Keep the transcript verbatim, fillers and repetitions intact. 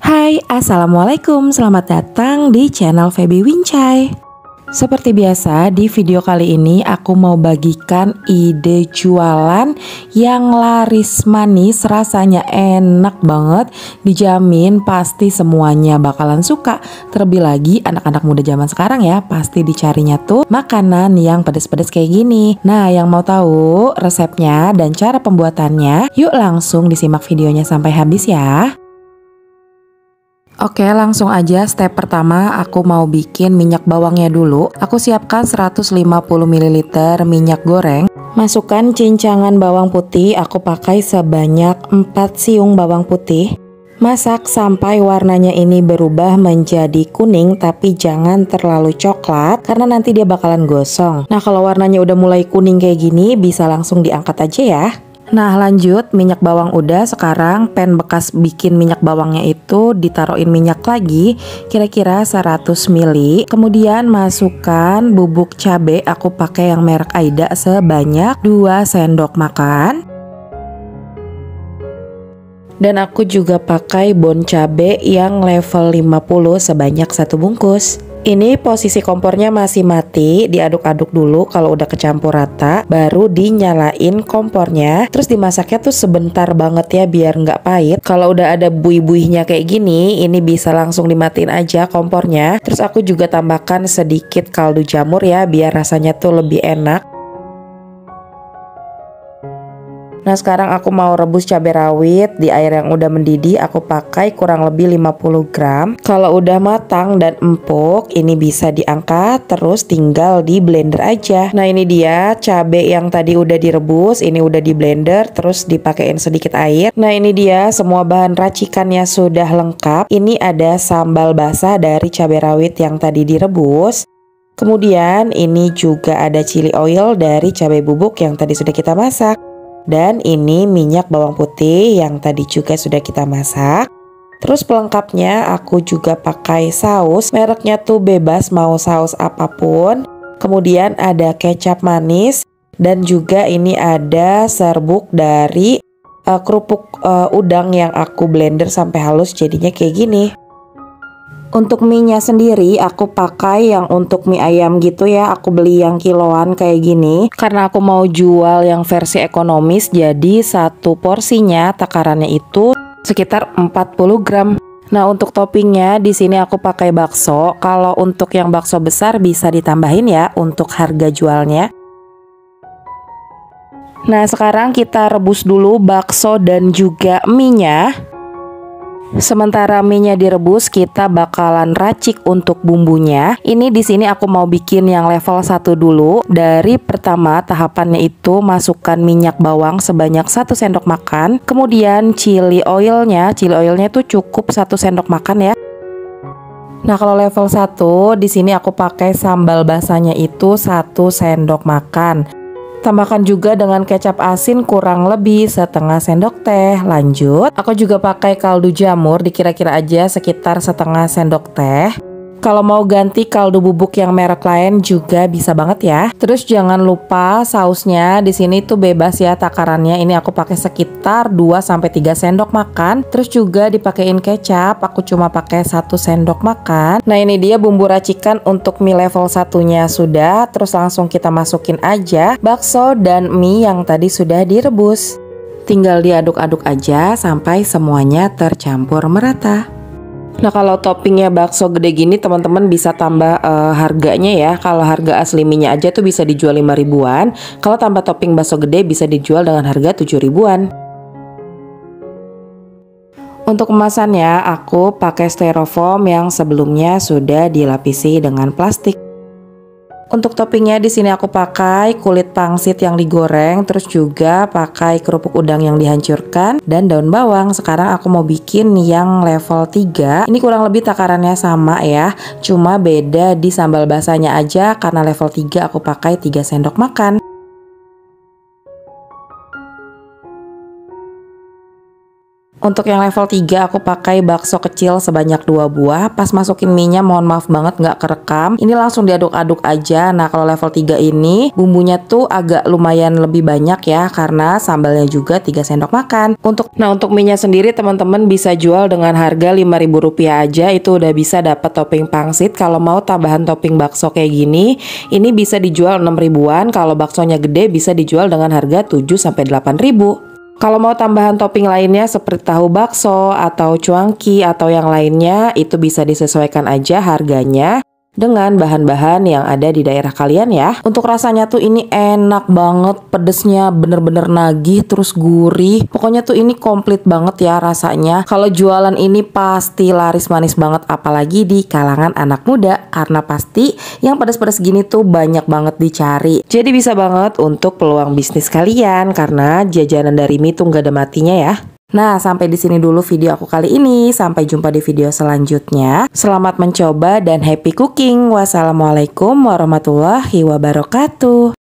Hai, Assalamualaikum, selamat datang di channel Feby Wincai. Seperti biasa, di video kali ini aku mau bagikan ide jualan yang laris manis, rasanya enak banget, dijamin pasti semuanya bakalan suka. Terlebih lagi anak-anak muda zaman sekarang ya, pasti dicarinya tuh makanan yang pedas-pedas kayak gini. Nah, yang mau tahu resepnya dan cara pembuatannya, yuk langsung disimak videonya sampai habis ya. Oke, langsung aja step pertama aku mau bikin minyak bawangnya dulu. Aku siapkan seratus lima puluh mililiter minyak goreng. Masukkan cincangan bawang putih, aku pakai sebanyak empat siung bawang putih. Masak sampai warnanya ini berubah menjadi kuning, tapi jangan terlalu coklat karena nanti dia bakalan gosong. Nah, kalau warnanya udah mulai kuning kayak gini bisa langsung diangkat aja ya. Nah, lanjut, minyak bawang udah, sekarang pan bekas bikin minyak bawangnya itu ditaruhin minyak lagi kira-kira seratus mililiter. Kemudian masukkan bubuk cabai, aku pakai yang merek Aida sebanyak dua sendok makan. Dan aku juga pakai bon cabai yang level lima puluh sebanyak satu bungkus. Ini posisi kompornya masih mati, diaduk-aduk dulu. Kalau udah kecampur rata, baru dinyalain kompornya. Terus dimasaknya tuh sebentar banget ya, biar nggak pahit. Kalau udah ada buih-buihnya kayak gini, ini bisa langsung dimatiin aja kompornya. Terus aku juga tambahkan sedikit kaldu jamur ya, biar rasanya tuh lebih enak. Nah, sekarang aku mau rebus cabai rawit di air yang udah mendidih. Aku pakai kurang lebih lima puluh gram. Kalau udah matang dan empuk, ini bisa diangkat, terus tinggal di blender aja. Nah, ini dia cabai yang tadi udah direbus, ini udah di blender, terus dipakein sedikit air. Nah, ini dia semua bahan racikannya sudah lengkap. Ini ada sambal basah dari cabai rawit yang tadi direbus. Kemudian ini juga ada chili oil dari cabai bubuk yang tadi sudah kita masak. Dan ini minyak bawang putih yang tadi juga sudah kita masak. Terus pelengkapnya aku juga pakai saus, mereknya tuh bebas mau saus apapun. Kemudian ada kecap manis dan juga ini ada serbuk dari uh, kerupuk uh, udang yang aku blender sampai halus jadinya kayak gini. Untuk mie-nya sendiri aku pakai yang untuk mie ayam gitu ya. Aku beli yang kiloan kayak gini karena aku mau jual yang versi ekonomis. Jadi satu porsinya takarannya itu sekitar empat puluh gram. Nah, untuk toppingnya di sini aku pakai bakso. Kalau untuk yang bakso besar bisa ditambahin ya untuk harga jualnya. Nah, sekarang kita rebus dulu bakso dan juga mie-nya. Sementara mie-nya direbus, kita bakalan racik untuk bumbunya. Ini di sini aku mau bikin yang level satu dulu. Dari pertama tahapannya itu masukkan minyak bawang sebanyak satu sendok makan. Kemudian chili oilnya, chili oilnya itu cukup satu sendok makan ya. Nah, kalau level satu di sini aku pakai sambal basahnya itu satu sendok makan. Tambahkan juga dengan kecap asin kurang lebih setengah sendok teh. Lanjut, aku juga pakai kaldu jamur, dikira-kira aja sekitar setengah sendok teh. Kalau mau ganti kaldu bubuk yang merek lain juga bisa banget ya. Terus jangan lupa sausnya di sini tuh bebas ya takarannya. Ini aku pakai sekitar dua sampai tiga sendok makan. Terus juga dipakein kecap, aku cuma pakai satu sendok makan. Nah, ini dia bumbu racikan untuk mie level satunya sudah. Terus langsung kita masukin aja bakso dan mie yang tadi sudah direbus. Tinggal diaduk-aduk aja sampai semuanya tercampur merata. Nah, kalau toppingnya bakso gede gini teman-teman bisa tambah uh, harganya ya. Kalau harga asli mie-nya aja tuh bisa dijual lima ribuan. Kalau tambah topping bakso gede bisa dijual dengan harga tujuh ribuan. Untuk kemasannya aku pakai styrofoam yang sebelumnya sudah dilapisi dengan plastik. Untuk toppingnya di sini aku pakai kulit pangsit yang digoreng, terus juga pakai kerupuk udang yang dihancurkan dan daun bawang. Sekarang aku mau bikin yang level tiga. Ini kurang lebih takarannya sama ya, cuma beda di sambal basahnya aja. Karena level tiga aku pakai tiga sendok makan. Untuk yang level tiga aku pakai bakso kecil sebanyak dua buah. Pas masukin mie-nya mohon maaf banget nggak kerekam. Ini langsung diaduk-aduk aja. Nah kalau level tiga ini bumbunya tuh agak lumayan lebih banyak ya, karena sambalnya juga tiga sendok makan. Untuk Nah untuk mie-nya sendiri teman-teman bisa jual dengan harga lima ribu rupiah aja. Itu udah bisa dapat topping pangsit. Kalau mau tambahan topping bakso kayak gini, ini bisa dijual enam ribuan. Kalau baksonya gede bisa dijual dengan harga tujuh sampai delapan ribu. Kalau mau tambahan topping lainnya seperti tahu bakso atau cuangki atau yang lainnya, itu bisa disesuaikan aja harganya dengan bahan-bahan yang ada di daerah kalian ya. Untuk rasanya tuh ini enak banget, pedesnya bener-bener nagih terus gurih. Pokoknya tuh ini komplit banget ya rasanya. Kalau jualan ini pasti laris manis banget, apalagi di kalangan anak muda, karena pasti yang pedas-pedas gini tuh banyak banget dicari. Jadi bisa banget untuk peluang bisnis kalian, karena jajanan dari mie tuh gak ada matinya ya. Nah, sampai di sini dulu video aku kali ini. Sampai jumpa di video selanjutnya. Selamat mencoba dan happy cooking. Wassalamualaikum warahmatullahi wabarakatuh.